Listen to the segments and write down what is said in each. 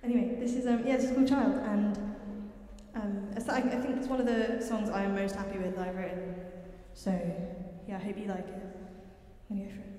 Anyway, this is this is called Child, and I think it's one of the songs I am most happy with that I've written. So yeah, I hope you like it. I'm gonna go for it.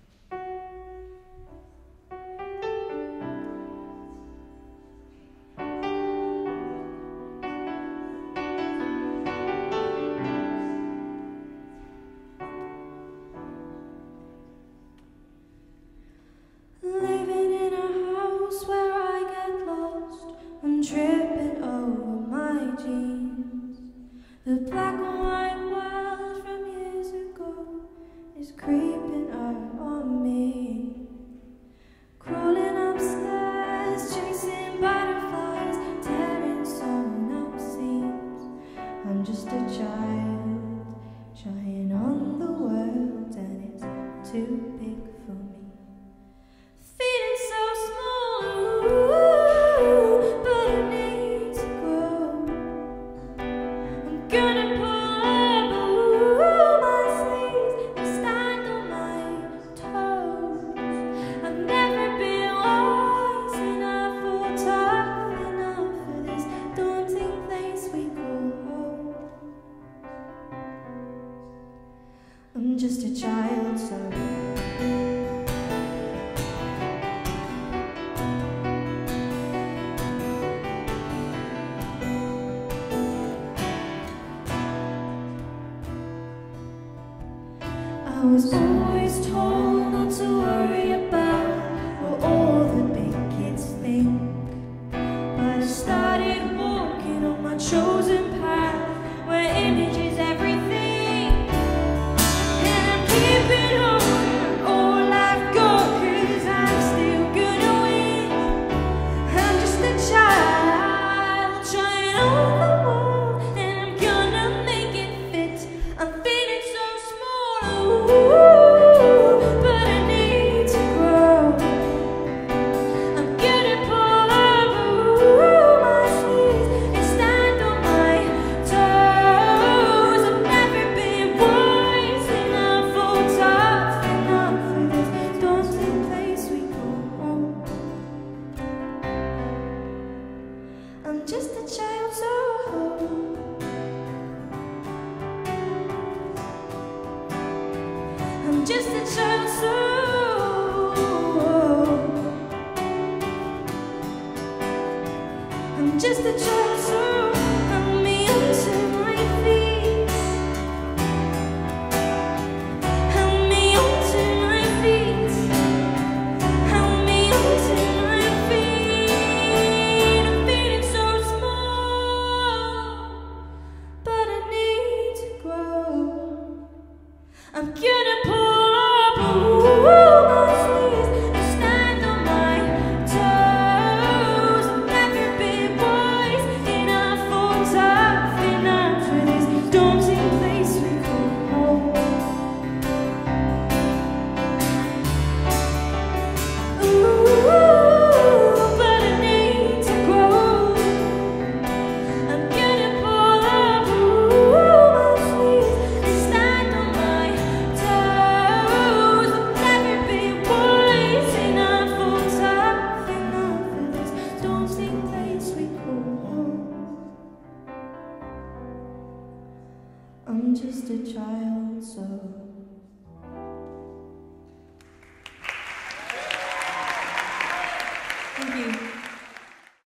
Tripping over my jeans. The black and white world from years ago is creeping up on me. Crawling upstairs, chasing butterflies, tearing sewn up seams. I'm just a child, trying on the world, and it's too big for me. Feeling so small, ooh, but I need to grow. I'm gonna pull up, ooh, my sleeves and stand on my toes. I've never been wise enough or tough enough for this daunting place we call home. I'm just a child, so I was always told not to worry about what all the big kids think, but I started walking on my chosen path where image is everything, and I'm keeping on all I've got, 'cause I'm still gonna win. I'm just a child trying on the world, and I'm gonna make it fit. I'm feeling so small, ooh, but I need to grow. I'm gonna pull up, ooh, my sleeves and stand on my toes. I've never been wise enough or tough enough for this daunting place we call home. I'm just a child, so I'm just a child, so I'm just a child, so